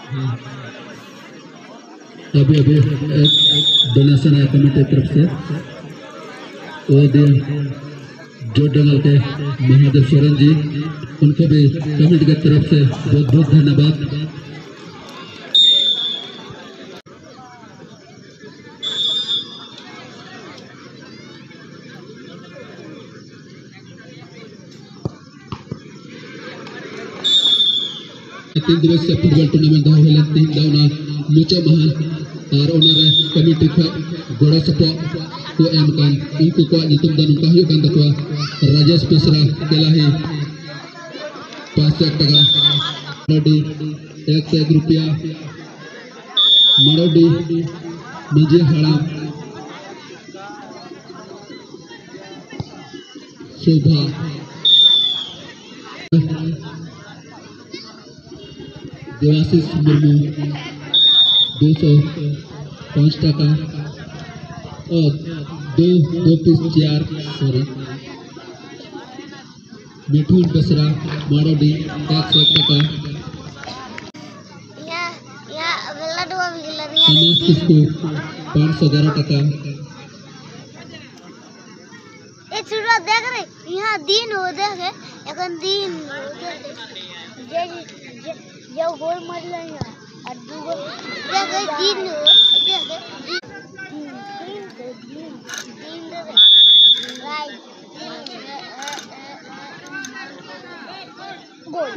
अभी अभी डोनेशन है कमेटी तरफ से वो दिए जो डंगल के महादेव सोरेन जी, उनको भी कमेटी की तरफ से बहुत बहुत धन्यवाद। तीन दिवसीय फुटबॉल टूर्नामेंट दो हेलन तीन दावना मुचा महा और ओनरे कमेटी को गोड़ा सपो को एम कान उनको को नितुम दान उनका हुई कान तकवा राजेश पेसरा केलाही 500 टका मरोडी 101 रुपया मरोडी निजे हड़ाम शोभा देवाशीष मुर्मू 205 टका और दो पीस चेयर सॉरी मिठुन बसरा मारोडी 101 टका अनास किसको 511 टका देख रहे यहाँ दिन हो देखे এখন दिन जो गोल मर लेंगे और दूगो देखे दिन देखे दिन राइट गोल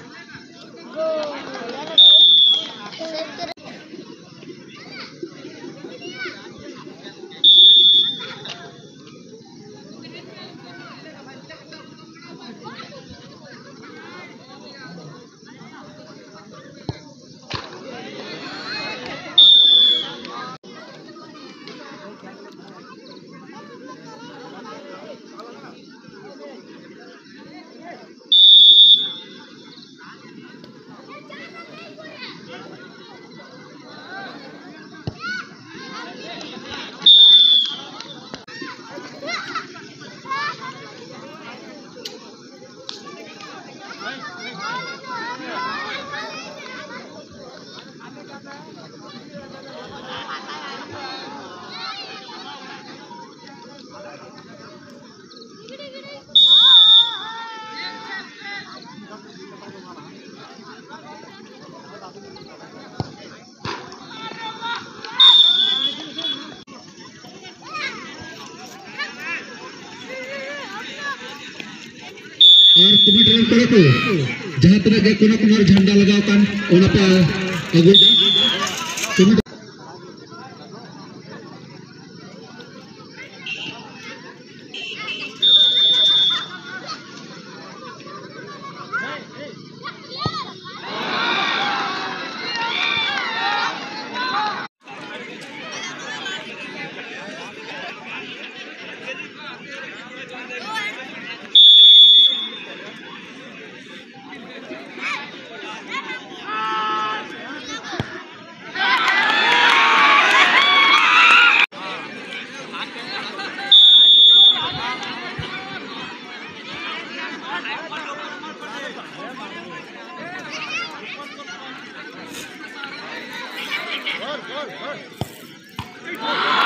और कमेटी रन करे तो जहाँ तरह के कोनो झंडा लगाओ कान ओना पे अगुई जा Gol.